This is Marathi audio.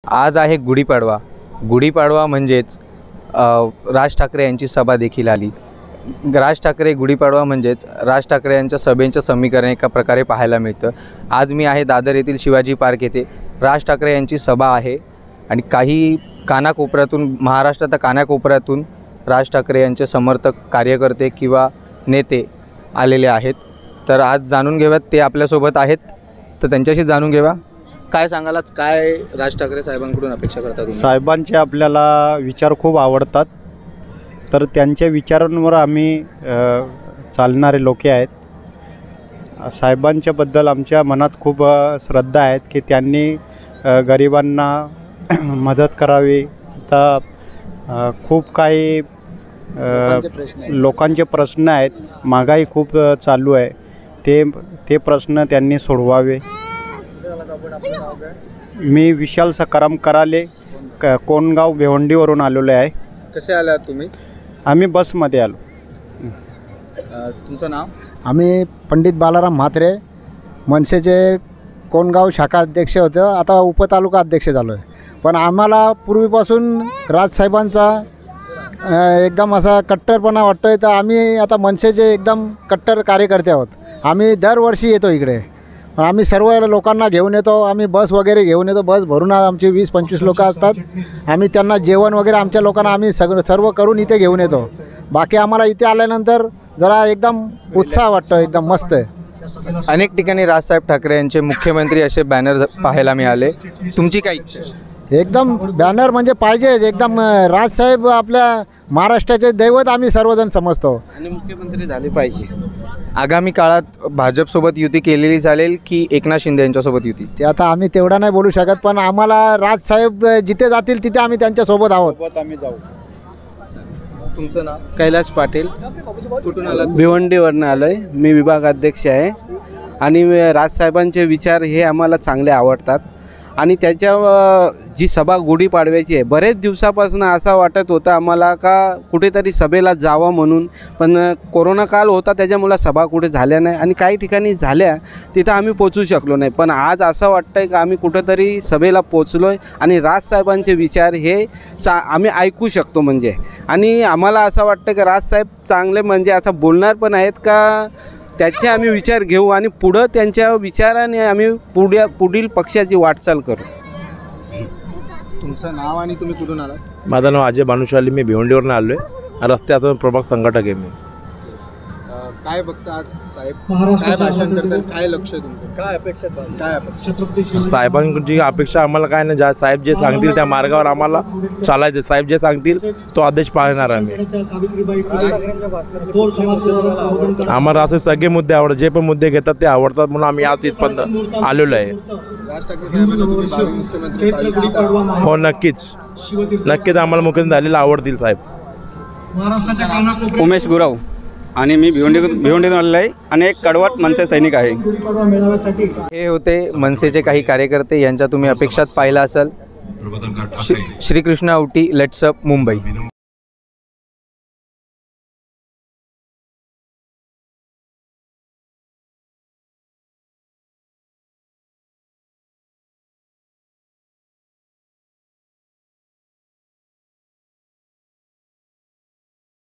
आज आहे गुढीपाडवा। गुढीपाडवा म्हणजेच राज ठाकरे यांची सभा देखील आली। राज ठाकरे गुढीपाडवा म्हणजेच राज ठाकरे यांच्या सभेंचं समीकरण एका प्रकारे पाहायला मिळतं। आज मी आहे दादर येथील शिवाजी पार्क येथे। राज ठाकरे यांची सभा आहे आणि काही कानाकोपऱ्यातून, महाराष्ट्राच्या कानाकोपऱ्यातून राज ठाकरे यांचे समर्थक, कार्यकर्ते किंवा नेते आलेले आहेत। तर आज जाणून घेऊयात, ते आपल्यासोबत आहेत, तर त्यांच्याशी जाणून घेऊया। काय सांगाल, आज काय राज ठाकरे साहेबांकडून अपेक्षा करता तुम्ही? साहेबांचे आपल्याला विचार खूप आवडतात, तर त्यांच्या विचारांवर आम्ही चालणारे लोक आहेत। साहेबांच्याबद्दल आमच्या मनात खूप श्रद्धा आहेत की त्यांनी गरिबांना मदत करावी। आता खूप काही लोकांचे प्रश्न आहेत, महागाई खूप चालू आहे, ते प्रश्न त्यांनी सोडवावे। मी विशाल सकाराम कराले, कोणगाव भिवंडीवरून आलेलो आहे। कसे आलात तुम्ही? आम्ही बसमध्ये आलो। तुमचं नाव? आम्ही पंडित बालाराम म्हात्रे, मनसेचे कोणगाव शाखा अध्यक्ष होते, आता उपतालुका अध्यक्ष झालो आहे। पण आम्हाला पूर्वीपासून राजसाहेबांचा एकदम असा कट्टरपणा वाटतो आहे, तर आम्ही आता मनसेचे एकदम कट्टर कार्यकर्ते आहोत। आम्ही दरवर्षी येतो इकडे, पण आम्ही सर्व लोकांना घेऊन येतो। आम्ही बस वगैरे घेऊन येतो, बस भरून आमची 20-25 लोकं असतात। आम्ही त्यांना जेवण वगैरे आमच्या लोकांना आम्ही सर्व करून इथे घेऊन येतो। बाकी आम्हाला इथे आल्यानंतर जरा एकदम उत्साह वाटतो, एकदम मस्त आहे। अनेक ठिकाणी राजसाहेब ठाकरे यांचे मुख्यमंत्री असे बॅनर पाहायला मिळाले, तुमची काय इच्छा आहे? एकदम बॅनर म्हणजे पाहिजे, एकदम राजसाहेब आपल्या महाराष्ट्राचे दैवत आम्ही सर्वजण समजतो आणि मुख्यमंत्री झाले पाहिजे। आगामी काळात भाजपसोबत युती केलेली चालेल की एकनाथ शिंदे यांच्यासोबत युती? ते आता आम्ही तेवढा नाही बोलू शकत, पण आम्हाला राजसाहेब जिथे जातील तिथे आम्ही त्यांच्यासोबत आहोत। आम्ही जाऊ। तुमचं नाव? कैलास पाटील, कुठून आलात? भिवंडीवरून आलो आहे। मी विभाग अध्यक्ष आहे आणि राजसाहेबांचे विचार हे आम्हाला चांगले आवडतात। आणि त्याच्या जी सभा गुढीपाडव्याची आहे, बरेच दिवसापासून असं वाटत होतं आम्हाला का कुठेतरी सभेला जावं म्हणून, पण कोरोना काळ होता त्याच्यामुळं सभा कुठे झाल्या नाही आणि काही ठिकाणी झाल्या तिथं आम्ही पोचू शकलो नाही। पण आज असं वाटतं आहे का आम्ही कुठंतरी सभेला पोचलो आहे आणि राजसाहेबांचे विचार हे आम्ही ऐकू शकतो म्हणजे। आणि आम्हाला असं वाटतं की राजसाहेब चांगले म्हणजे असं बोलणार पण आहेत का, त्याचे आम्ही विचार घेऊ आणि पुढं त्यांच्या विचाराने आम्ही पुढील पक्षाची वाटचाल करू। तुमचं नाव आणि तुम्ही कुठून आलात? माझं नाव अजय भानुशाली, मी भिवंडीवरून आलो आहे। रस्त्यातून प्रभाग संघटक आहे मी। काय बघता आज साहेब, काय भाषण करतात, काय लक्ष आहे तुमचं, काय अपेक्षा, काय अपेक्षा? साहेबांची अपेक्षा आम्हाला काय नाही, ज्या साहेब जे सांगतील त्या मार्गावर आम्हाला चालायचं। साहेब जे सांगतील तो आदेश पाळणार आम्ही। आम्हाला असे सगळे मुद्दे आवडतात, जे पण मुद्दे घेतात ते आवडतात, म्हणून आम्ही आज इथपर्यंत आलेलो आहे। राज ठाकरे साहेबांना तुम्ही भावी मुख्यमंत्री पाहिजे? हो, नक्कीच आम्हाला मुख्यमंत्री झालेला आवडतील साहेब। उमेश गुराव आणि मी भिवंडीतून आलेलो आहे आणि एक कडवट मनसे सैनिक आहे। हे होते मनसेचे काही कार्यकर्ते, यांच्या तुम्ही अपेक्षाच पाहिला असेल। Shrikrishna Auti, let's up Mumbai.